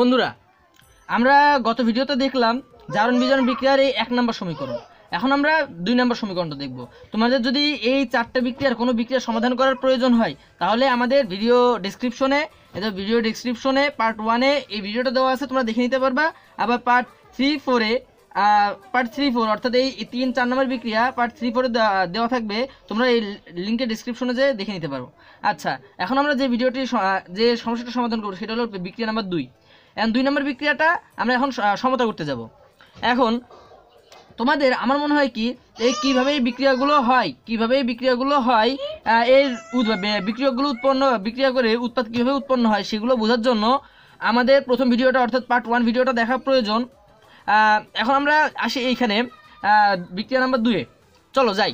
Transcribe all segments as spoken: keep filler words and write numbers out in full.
বন্ধুরা আমরা গত ভিডিওতে দেখলাম জারণ বিজারণ বিক্রিয়ার এই এক নম্বর সমীকরণ। এখন আমরা দুই নম্বর সমীকরণটা দেখব। তোমাদের যদি এই চারটা বিক্রিয়ার কোনো বিক্রিয়া সমাধান করার প্রয়োজন হয় তাহলে আমাদের ভিডিও ডেসক্রিপশনে এটা ভিডিও ডেসক্রিপশনে পার্ট ওয়ানে এই ভিডিওটা দেওয়া আছে, তোমরা দেখে নিতে পারবা। আবার পার্ট থ্রি ফোরে পার্ট থ্রি ফোর অর্থাৎ এই তিন চার নম্বর বিক্রিয়া পার্ট থ্রি ফোরে দেওয়া থাকবে, তোমরা এই লিঙ্কের ডিসক্রিপশনে যেয়ে দেখে নিতে পারো। আচ্ছা, এখন আমরা যে ভিডিওটি যে সমস্যাটা সমাধান করবো সেটা হলো বিক্রিয়া নাম্বার দুই। এখন দুই নম্বর বিক্রিয়াটা আমরা এখন সমতা করতে যাব। এখন তোমাদের আমার মনে হয় কি এই কীভাবে এই বিক্রিয়াগুলো হয় কীভাবে এই বিক্রিয়াগুলো হয় এর বিক্রিয়াগুলো উৎপন্ন বিক্রিয়া করে উৎপাদ কীভাবে উৎপন্ন হয় সেগুলো বোঝার জন্য আমাদের প্রথম ভিডিওটা অর্থাৎ পার্ট ওয়ান ভিডিওটা দেখা প্রয়োজন। এখন আমরা আসি এইখানে বিক্রিয়া নাম্বার দুয়ে, চলো যাই।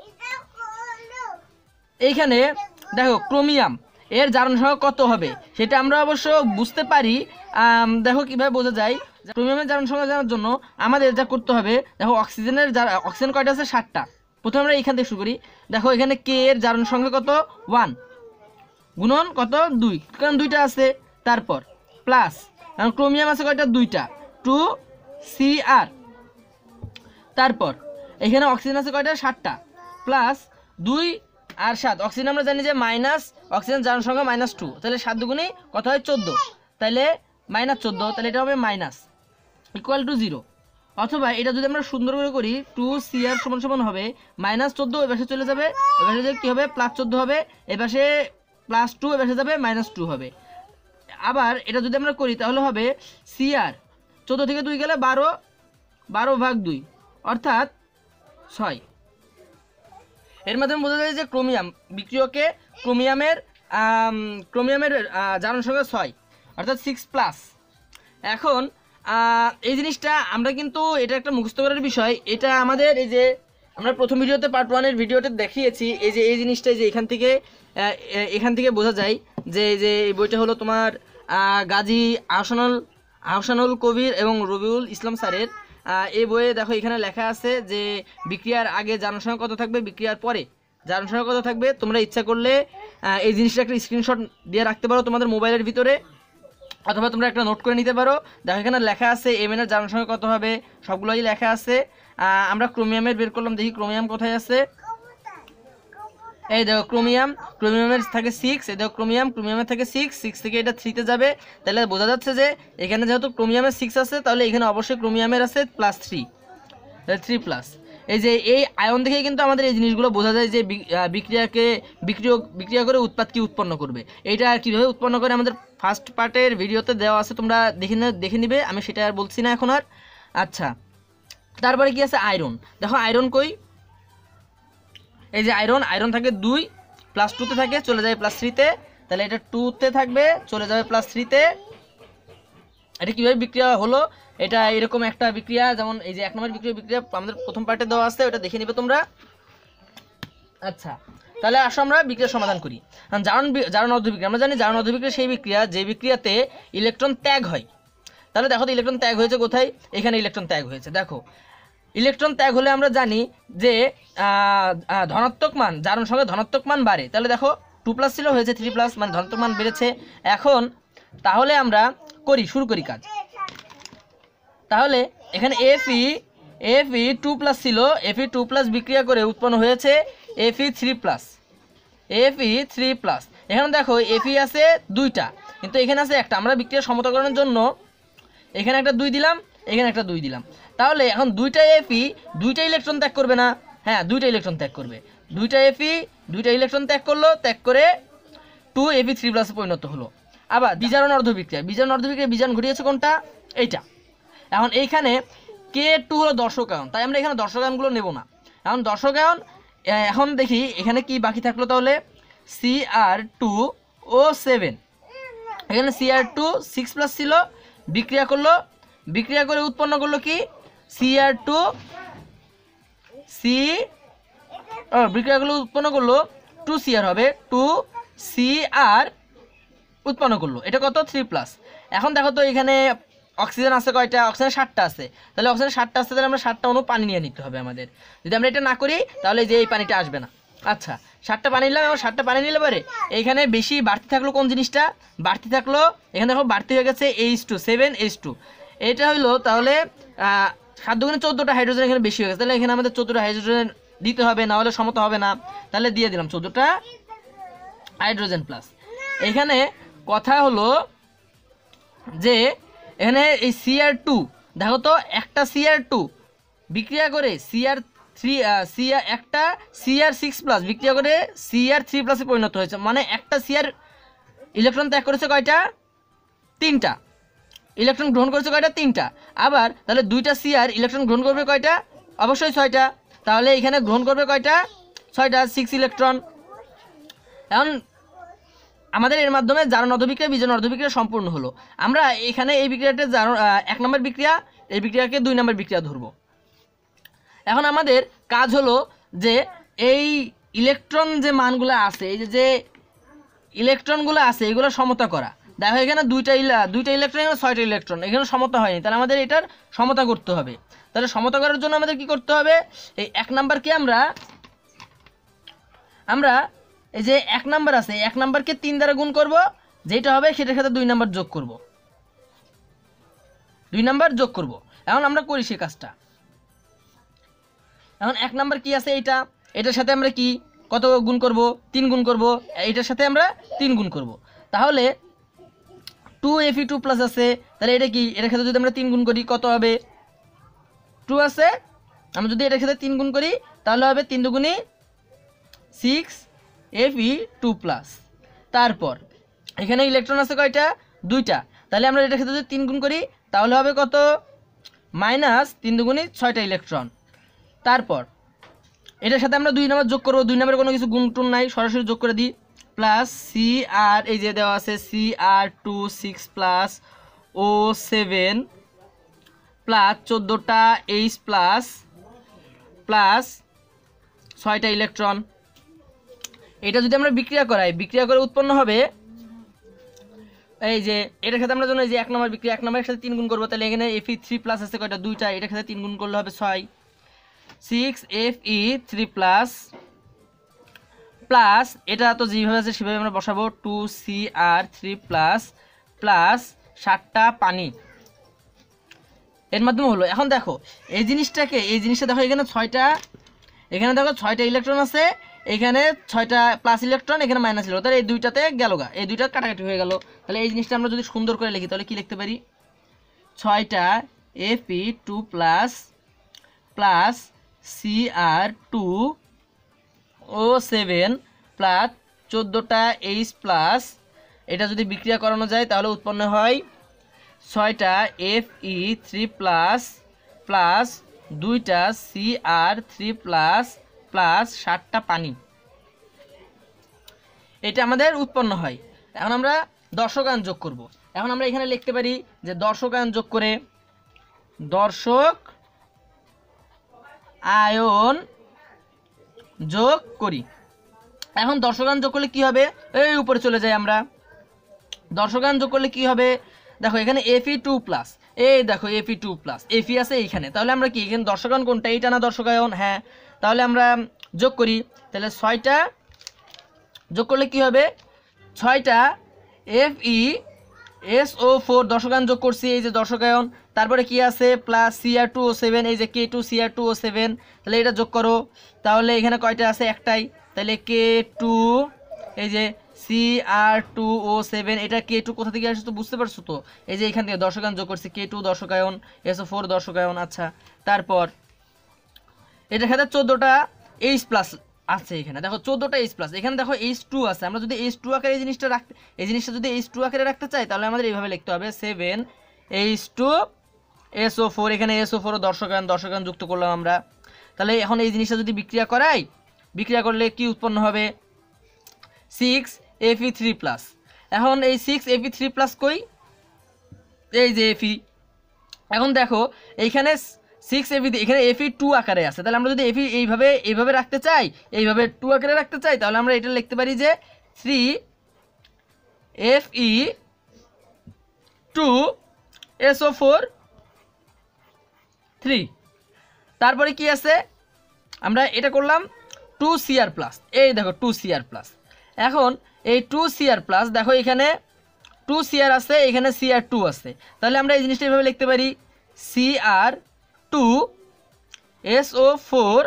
এইখানে দেখো ক্রোমিয়াম এর জারণ সংখ্যা কত হবে সেটা আমরা অবশ্য বুঝতে পারি। দেখো কীভাবে বোঝা যায়। ক্রোমিয়ামের জারণ সংখ্যা জানার জন্য আমাদের যা করতে হবে, দেখো অক্সিজেনের অক্সিজেন কয়টা আছে ষাটটা। প্রথমে আমরা এইখান থেকে শুরু করি। দেখো এখানে কে এর জারণ সংখ্যা কত ওয়ান গুণন কত দুই, কারণ দুইটা আছে। তারপর প্লাস ক্রোমিয়াম আছে কয়টা দুইটা টু সি আর। তারপর এখানে অক্সিজেন আছে কয়টা ষাটটা প্লাস দুই আর সাত, অক্সিজেন আমরা জানি যে মাইনাস অক্সিজেন জারণ সংখ্যা মাইনাস টু, তাহলে সাত দুগুণে কত হয় চোদ্দো, তাহলে মাইনাস চোদ্দো, তাহলে এটা হবে মাইনাস ইকুয়াল টু জিরো। অথবা এটা যদি আমরা সুন্দর করে করি টু সি আর সমান সমান হবে মাইনাস চোদ্দো, এ পাশে চলে যাবে, এ পাশে কী হবে প্লাস চোদ্দো হবে, এ পাশে প্লাস টু, এ পাশে যাবে মাইনাস টু হবে। আবার এটা যদি আমরা করি তাহলে হবে সি আর চোদ্দো থেকে দুই গেলে বারো, বারো ভাগ দুই অর্থাৎ ছয়। এর মাধ্যমে বোঝা যায় যে ক্রোমিয়াম বিক্রিয়কে ক্রোমিয়ামের ক্রোমিয়ামের জারণ সংখ্যা ছয় অর্থাৎ সিক্স প্লাস। এখন এই জিনিসটা আমরা কিন্তু এটা একটা মুখস্থ করার বিষয়। এটা আমাদের এই যে আমরা প্রথম ভিডিওতে পার্ট ওয়ানের ভিডিওতে দেখিয়েছি, এই যে এই জিনিসটা যে এখান থেকে এখান থেকে বোঝা যায় যে যে এই বইটা হলো তোমার গাজী আহসানুল আহসানুল কবির এবং রবিউল ইসলাম স্যারের। এই বইয়ে দেখো এখানে লেখা আছে যে বিক্রিয়ার আগে জারণ সংখ্যা কত থাকবে, বিক্রিয়ার পরে জারণ সংখ্যা কত থাকবে। তোমরা ইচ্ছা করলে এই জিনিসটা একটা স্ক্রিনশট দিয়ে রাখতে পারো তোমাদের মোবাইলের ভিতরে, অথবা তোমরা একটা নোট করে নিতে পারো। দেখো এখানে লেখা আছে এম এন এর জারণ সংখ্যা কত হবে, সবগুলোই লেখা আছে। আমরা ক্রোমিয়ামের বের করলাম, দেখি ক্রোমিয়াম কোথায় আছে। এই দেখো ক্রোমিয়াম ক্রোমিয়ামের থাকে সিক্স, এই দেখো ক্রোমিয়াম ক্রোমিয়ামের থাকে সিক্স, সিক্স থেকে এটা থ্রিতে যাবে, তাহলে বোঝা যাচ্ছে যে এখানে যেহেতু ক্রোমিয়ামের সিক্স আছে তাহলে এখানে অবশ্যই ক্রোমিয়ামের আছে প্লাস থ্রি, থ্রি প্লাস। এই যে এই আয়ন দেখেই কিন্তু আমাদের এই জিনিসগুলো বোঝা যায় যে বিক্রিয়াকে বিক্রিয় বিক্রিয়া করে উৎপাদ কি উৎপন্ন করবে। এইটা কীভাবে উৎপন্ন করে আমাদের ফার্স্ট পার্টের ভিডিওতে দেওয়া আছে, তোমরা দেখে দেখে নিবে, আমি সেটা আর বলছি না এখন আর। আচ্ছা, তারপরে কি আছে আয়রন। দেখো আয়রন কই, এই যে আয়রন আয়রন থাকে দুই, প্লাস টুতে থাকে চলে যাবে প্লাস থ্রিতে, তাহলে এটা টুতে থাকবে চলে যাবে প্লাস থ্রিতে। এটা কীভাবে বিক্রিয়া হলো, এটা এরকম একটা বিক্রিয়া, যেমন এই যে এক নম্বর বিক্রিয়া বিক্রিয়া আমাদের প্রথম পার্টে দেওয়া আছে, ওটা দেখে নিবে তোমরা। আচ্ছা, তাহলে আসো আমরা বিক্রিয়ার সমাধান করি। জারণ জারণ অর্ধবিক্রিয়া আমরা জানি, জারণ অর্ধবিক্রিয়া সেই বিক্রিয়া যে বিক্রিয়াতে ইলেকট্রন ত্যাগ হয়। তাহলে দেখো তো ইলেকট্রন ত্যাগ হয়েছে কোথায়, এখানে ইলেকট্রন ত্যাগ হয়েছে। দেখো ইলেকট্রন ত্যাগ হলে আমরা জানি যে ধনাত্মক মান জারণ সঙ্গে ধনাত্মক মান বাড়ে। তাহলে দেখো টু প্লাস ছিল হয়েছে থ্রি প্লাস, মানে ধনাত্মক মান বেড়েছে। এখন তাহলে আমরা করি শুরু করি কাজ। তাহলে এখানে F E F E two plus ছিল, এফ ই টু প্লাস বিক্রিয়া করে উৎপন্ন হয়েছে F E three plus, F E three plus. এখানে দেখো এফ ই আছে দুইটা কিন্তু এখানে আছে একটা। আমরা বিক্রিয়া সমতাকরণের জন্য এখানে একটা দুই দিলাম, এখানে একটা দুই দিলাম। তাহলে এখন দুইটা এফি দুইটা ইলেকট্রন ত্যাগ করবে না, হ্যাঁ দুইটা ইলেকট্রন ত্যাগ করবে। দুইটা এফি দুইটা ইলেকট্রন ত্যাগ করলো, ত্যাগ করে টু এফি থ্রি প্লাসে পরিণত হলো। আবার বিজারণ অর্ধবিক্রিয়া, বিজারণ অর্ধবিক্রিয়া বিজারণ ঘটিয়েছে কোনটা, এইটা। এখন এইখানে কে টু হলো দর্শকায়ন, তাই আমরা এখানে দর্শকায়নগুলো নেব না। এখন দর্শকায়ন এখন দেখি এখানে কি বাকি থাকলো, তাহলে C R two O seven. এখানে C R two six plus ছিল, বিক্রিয়া করলো, বিক্রিয়া করে উৎপন্ন করলো কি সি আর টু সি বিক্রিয়া করলো উৎপন্ন করলো টু সি আর হবে টু সি আর উৎপন্ন করলো, এটা কত থ্রি প্লাস। এখন দেখো তো এখানে অক্সিজেন আছে কয়টা, অক্সিজেন ষাটটা আছে, তাহলে অক্সিজেন ষাটটা আসতে তাহলে আমরা ষাটটা অণু পানি নিয়ে নিতে হবে আমাদের। যদি আমরা এটা না করি তাহলে যে এই পানিটা আসবে না। আচ্ছা, সাতটা পানি নিলাম এবং সাতটা পানি নিলে পরে এইখানে বেশি বাড়তি থাকলো কোন জিনিসটা বাড়তি থাকলো এখানে দেখো বাড়তি হয়ে গেছে H two seven H two এটা হলো তাহলে সাত দুগুণে চোদ্দোটা হাইড্রোজেন এখানে বেশি হয়ে গেছে তাহলে এখানে আমাদের চোদ্দোটা হাইড্রোজেন দিতে হবে না হলে সমতা হবে না তাহলে দিয়ে দিলাম চোদ্দোটা হাইড্রোজেন প্লাস এখানে কথা হলো যে এখানে এই সিআর টু দেখো তো একটা সিআর টু বিক্রিয়া করে সিআর থ্রি সিআর একটা সিআর সিক্স প্লাস বিক্রিয়া করে সিআর থ্রি প্লাসে পরিণত হয়েছে মানে একটা সিআর ইলেকট্রন ত্যাগ করেছে কয়টা তিনটা ইলেকট্রন গ্রহণ করেছে কয়টা তিনটা আবার তাহলে দুইটা সিআর ইলেকট্রন গ্রহণ করবে কয়টা অবশ্যই ছয়টা তাহলে এখানে গ্রহণ করবে কয়টা ছয়টা সিক্স ইলেকট্রন এখন আমাদের এর মাধ্যমে জারণ অর্ধবিক্রিয়া বিজারণ অর্ধবিক্রিয়া সম্পূর্ণ হলো আমরা এখানে এই বিক্রিয়াটা জারণ এক নম্বর বিক্রিয়া এই বিক্রিয়াকে দুই নম্বর বিক্রিয়া ধরবো এখন আমাদের কাজ হলো যে এই ইলেকট্রন যে মানগুলো আছে এই যে ইলেকট্রনগুলো আছে এগুলো সমতা করা দেখো এখানে দুইটা ইলা দুইটা ইলেকট্রন এখানে ছয়টা ইলেকট্রন এখানে সমতা হয়নি তাহলে আমাদের এটার সমতা করতে হবে তাহলে সমতা করার জন্য আমাদের কি করতে হবে এই এক নাম্বারকে আমরা আমরা এই যে এক নাম্বার আছে এক নাম্বারকে তিন দ্বারা গুণ করব যেটা হবে সেটার সাথে দুই নাম্বার যোগ করব দুই নাম্বার যোগ করব এখন আমরা করি সেই কাজটা এখন এক নাম্বার কি আছে এটা এটার সাথে আমরা কি কত গুণ করব তিন গুণ করব এটার সাথে আমরা তিন গুণ করব তাহলে two F E two plus আছে তাহলে এটা কি এটার সাথে যদি আমরা তিন গুণ করি কত হবে টু আছে আমরা যদি এটার সাথে তিন গুণ করি তাহলে হবে তিন দুগুণে six F E two plus তারপর এখানে ইলেকট্রন আছে কয়টা দুইটা তাহলে আমরা এটার সাথে যদি তিন গুণ করি তাহলে হবে কত মাইনাস তিন দুগুণে ছয়টা ইলেকট্রন তারপর এটার সাথে আমরা দুই নাম্বার যোগ করবো দুই নাম্বারে কোনো কিছু গুণ টুন নাই সরাসরি যোগ করে দিই প্লাস সি আর এই যে দেওয়া আছে C R two six plus O seven plus চোদ্দোটা এইচ প্লাস প্লাস ছয়টা ইলেকট্রন এটা যদি আমরা বিক্রিয়া করাই বিক্রিয়া করে উৎপন্ন হবে এই যে এটার সাথে আমরা জন্য এই যে এক নম্বর বিক্রিয়া এক নম্বরের সাথে তিন গুণ করবো তাহলে এখানে এফ ই থ্রি প্লাস আছে কয়টা দুইটা এটার সাথে তিন গুণ করলে হবে ছয় six F E three plus plus এটা তো যেভাবে আছে সেভাবে আমরা বসাবো two C R three plus plus সাতটা পানি এর মাধ্যমে হলো এখন দেখো এই জিনিসটাকে এই জিনিসটা দেখো এখানে ছয়টা এখানে দেখো ছয়টা ইলেকট্রন আছে এখানে ছয়টা প্লাস ইলেকট্রন এখানে মাইনাস ইলেকট্রন তাহলে এই দুইটাতে গেল গা এই দুইটা কাটাকাটি হয়ে গেল তাহলে এই জিনিসটা আমরা যদি সুন্দর করে লিখি তাহলে কি লিখতে পারি ছয়টা F E two plus plus C R two O seven plus চোদ্দোটা এইচ প্লাস এটা যদি বিক্রিয়া করানো যায় তাহলে উৎপন্ন হয় ছয়টা F E three plus plus দুইটা C R three plus plus সাতটা পানি এটা আমাদের উৎপন্ন হয় এখন আমরা দর্শকায়ন যোগ করব এখন আমরা এখানে লিখতে পারি যে দর্শকায়ন যোগ করে দর্শক আয়ন যোগ করি এখন দর্শকায়ন যোগ করলে কি হবে এই উপরে চলে যাই আমরা দর্শকায়ন যোগ করলে কি হবে দেখো এখানে এফ ই টু প্লাস এই দেখো F E two plus F E আছে এইখানে তাহলে আমরা কি এখানে দর্শকায়ন কোনটা এইটা না দর্শকায়ন হ্যাঁ তাহলে আমরা যোগ করি তাহলে ছয়টা যোগ করলে কি হবে ছয়টা F E S O four দর্শকায়ন যোগ করছি এই যে দর্শকায়ন তারপরে কি আছে plus C R two O seven এই যে K two C R two O seven তাহলে এটা যোগ করো তাহলে এখানে কয়টা আছে একটাই তাহলে কে টু এই যে C R two O seven এটা কে টু কোথা থেকে আসছে তো বুঝতে পারছো তো এই যে এখান থেকে দর্শকায়ন যোগ করছি কে টু দর্শকায়ন এস ও ফোর দর্শকায়ন আচ্ছা তারপর এটার সাথে চোদ্দোটা এইচ প্লাস আছে এখানে দেখো চোদ্দোটা এইচ প্লাস এখানে দেখো এইচ টু আছে আমরা যদি এইচ টু আকারে এই জিনিসটা রাখতে এই জিনিসটা যদি এইচ টু আকারে রাখতে চাই তাহলে আমাদের এইভাবে লিখতে হবে seven H two S O four এখানে এস ও ফোর দর্শকায়ন দর্শকায়ন যুক্ত করলাম আমরা তাহলে এখন এই জিনিসটা যদি বিক্রিয়া করাই বিক্রিয়া করলে কি উৎপন্ন হবে six F E three plus এখন এই six F E three plus কই এই যে এফ ই এখন দেখো এইখানে সিক্স এফ ই এখানে এফ ই টু আকারে আছে তাহলে আমরা যদি এফ ই এইভাবে এইভাবে রাখতে চাই এইভাবে টু আকারে রাখতে চাই তাহলে আমরা এটা লিখতে পারি যে three F E two S O four three তারপরে কি আছে আমরা এটা করলাম টু সি আর প্লাস, এই দেখো টু সি আর প্লাস। এখন এই টু সি আর প্লাস দেখো এখানে টু সি আর আছে, এখানে সি আর টু আছে, তাহলে আমরা এই জিনিসটা এভাবে লিখতে পারি C R two S O four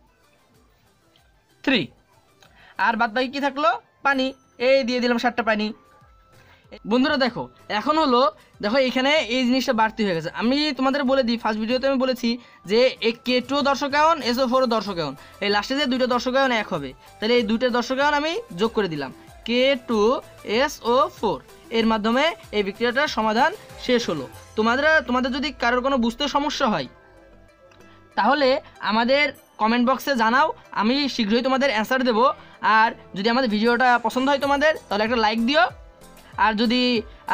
three. আর বাদ বাকি কী থাকলো? পানি, এই দিয়ে দিলাম সাতটা পানি। বন্ধুরা দেখো এখন হলো দেখো এখানে এই জিনিসটা বাড়তি হয়ে গেছে। আমি তোমাদের বলে দিই, ফার্স্ট ভিডিওতে আমি বলেছি যে এই কে টু দর্শকায়ন এস ও ফোর দর্শকায়ন, এই লাস্টে যে দুইটা দর্শকায়ন এক হবে, তাহলে এই দুইটা দর্শকায়ন আমি যোগ করে দিলাম K two S O four, এর মাধ্যমে এই বিক্রিয়াটার সমাধান শেষ হলো। তোমাদের তোমাদের যদি কারোর কোনো বুঝতে সমস্যা হয় তাহলে আমাদের কমেন্ট বক্সে জানাও, আমি শীঘ্রই তোমাদের অ্যান্সার দেবো। আর যদি আমাদের ভিডিওটা পছন্দ হয় তোমাদের তাহলে একটা লাইক দিও। আর যদি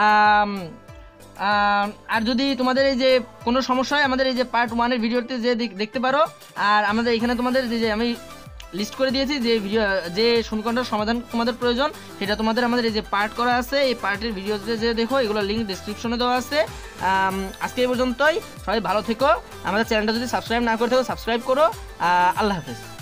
আর যদি তোমাদের এই যে কোনো সমস্যা হয় আমাদের এই যে পার্ট ওয়ানের ভিডিওতে যে দেখতে পারো। আর আমাদের এখানে তোমাদের যে আমি লিস্ট করে দিয়েছি যে ভিডিও যে সমীকরণটার সমাধান তোমাদের প্রয়োজন, সেটা তোমাদের আমাদের এই যে পার্ট করা আছে, এই পার্টের ভিডিওতে যে দেখো এগুলো লিঙ্ক ডিসক্রিপশনে দেওয়া আছে। আজকে এই পর্যন্তই, সবাই ভালো থেকো। আমাদের চ্যানেলটা যদি সাবস্ক্রাইব না করে থাকো সাবস্ক্রাইব করো। আল্লাহ হাফেজ।